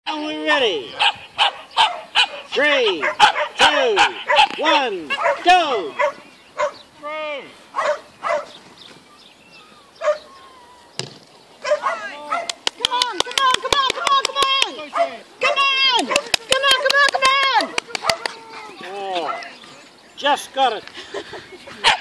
Are we ready? 3, 2, 1, go! Oh, just got it.